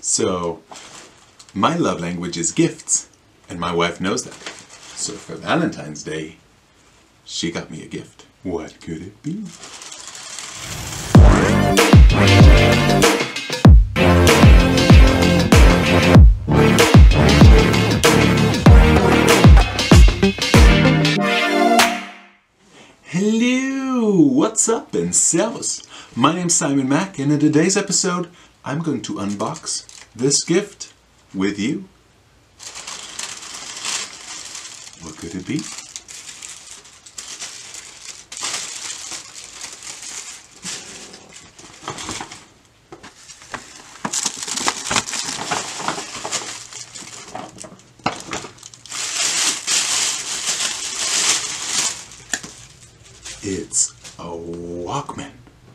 So, my love language is gifts, and my wife knows that. So for Valentine's Day, she got me a gift. What could it be? Hello! What's up, Encelos? My name's Simon Mack, and in today's episode, I'm going to unbox this gift with you. What could it be? It's a Walkman.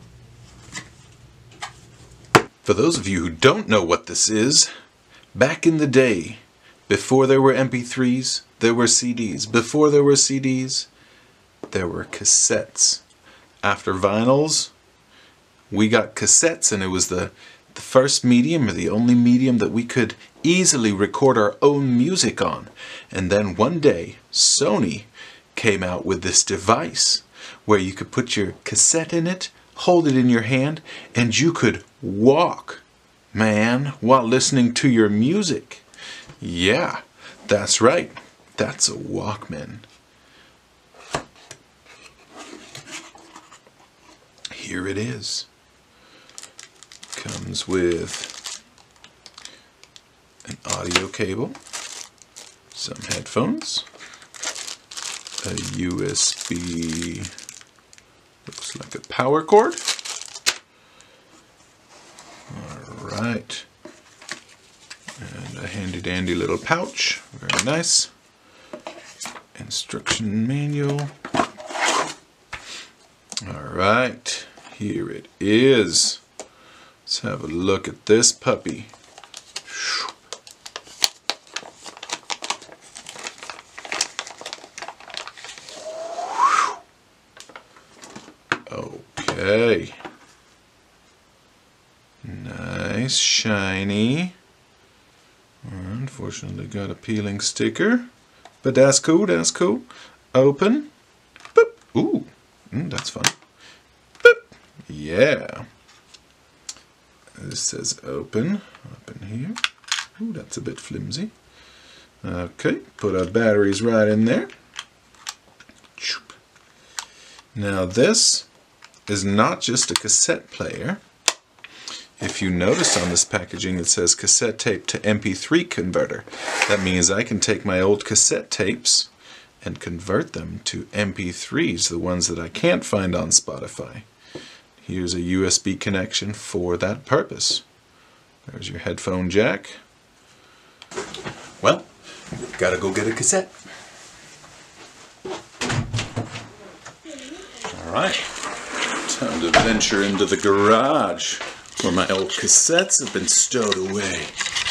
For those of you who don't know what this is, back in the day, before there were MP3s, there were CDs. Before there were CDs, there were cassettes. After vinyls, we got cassettes, and it was the first medium, or the only medium that we could easily record our own music on. And then one day, Sony came out with this device where you could put your cassette in it, hold it in your hand, and you could walk, man, while listening to your music. Yeah, that's right. That's a Walkman. Here it is. Comes with an audio cable, some headphones, a USB, looks like a power cord. Alright. And a handy dandy little pouch. Very nice. Instruction manual. Alright. Here it is. Let's have a look at this puppy. Okay. Nice, shiny. Unfortunately got a peeling sticker. But that's cool, that's cool. Open. Boop. Ooh, that's fun. Boop. Yeah. This says open. Up in here. Ooh, that's a bit flimsy. Okay, put our batteries right in there. Now this is not just a cassette player. If you notice on this packaging it says cassette tape to MP3 converter. That means I can take my old cassette tapes and convert them to MP3s, the ones that I can't find on Spotify. Here's a USB connection for that purpose. There's your headphone jack. Well, gotta go get a cassette. Alright, time to venture into the garage where my old cassettes have been stowed away.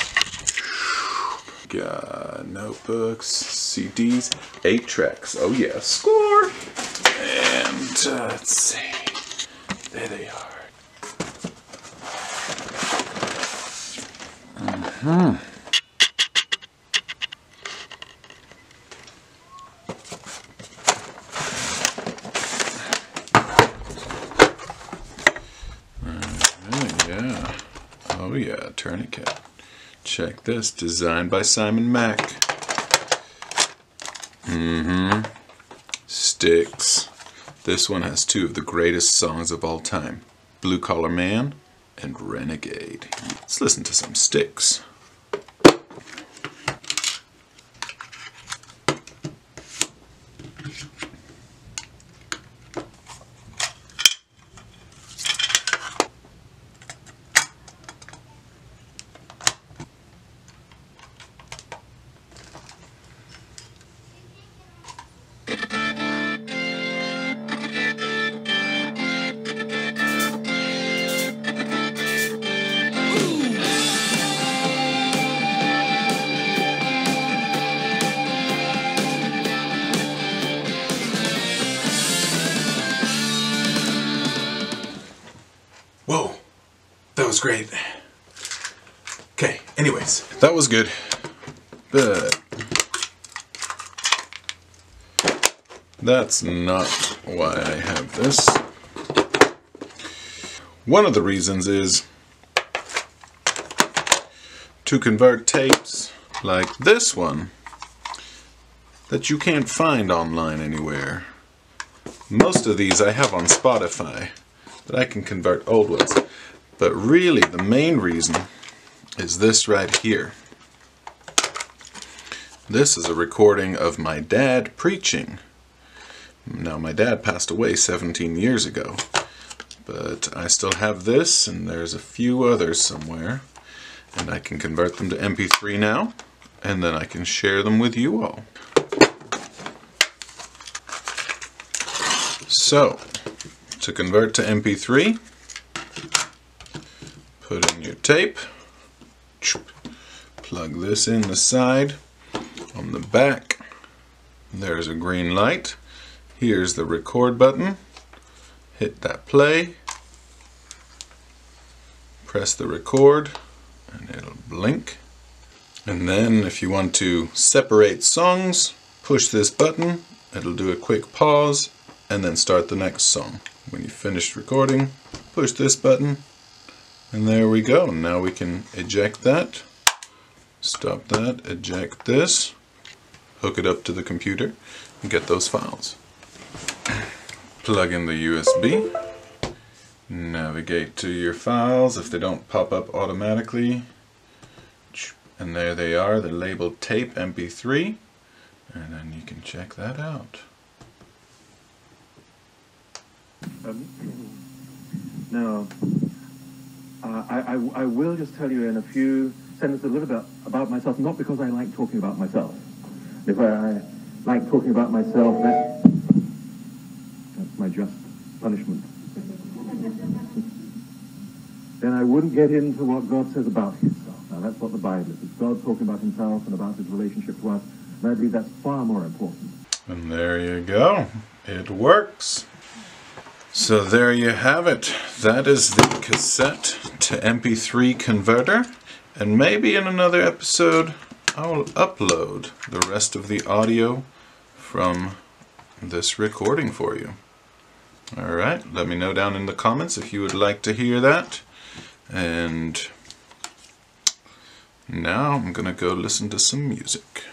Got notebooks, CDs, 8 tracks. Oh yeah, score! And let's see. There they are. Yeah. Oh yeah, tourniquet. Check this, designed by Simon Mack. Sticks. This one has 2 of the greatest songs of all time, Blue Collar Man and Renegade. Let's listen to some Styx. Whoa, that was great. Okay, Anyways, that was good. But that's not why I have this. One of the reasons is to convert tapes like this one that you can't find online anywhere. Most of these I have on Spotify, but I can convert old ones. But really the main reason is this right here. This is a recording of my dad preaching. Now my dad passed away 17 years ago, but I still have this, and there's a few others somewhere, and I can convert them to MP3 now, and then I can share them with you all. So, to convert to MP3, put in your tape, plug this in the side. On the back, there's a green light. Here's the record button. Hit that play. Press the record, and it'll blink. And then if you want to separate songs, push this button. It'll do a quick pause, and then start the next song. When you finish recording, push this button, and there we go. Now we can eject that. Stop that, eject this, hook it up to the computer, and get those files. Plug in the USB, navigate to your files if they don't pop up automatically, and there they are. They're labeled tape MP3, and then you can check that out. Now, I will just tell you in a few sentences a little bit about myself, not because I like talking about myself. If I like talking about myself, that's my just punishment. Then I wouldn't get into what God says about himself. Now that's what the Bible is. It's God talking about himself and about his relationship to us, and I believe that's far more important. And there you go. It works. So there you have it. That is the cassette to MP3 converter. And maybe in another episode, I'll upload the rest of the audio from this recording for you. Alright, let me know down in the comments if you would like to hear that. And now I'm gonna go listen to some music.